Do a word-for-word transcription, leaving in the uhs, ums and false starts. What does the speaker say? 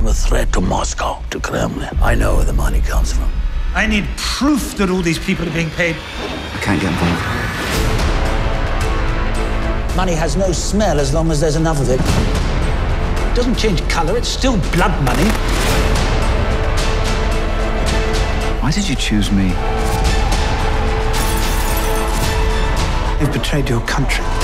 I'm a threat to Moscow, to Kremlin. I know where the money comes from. I need proof that all these people are being paid. I can't get involved. Money has no smell as long as there's enough of it. It doesn't change color, it's still blood money. Why did you choose me? You've betrayed your country.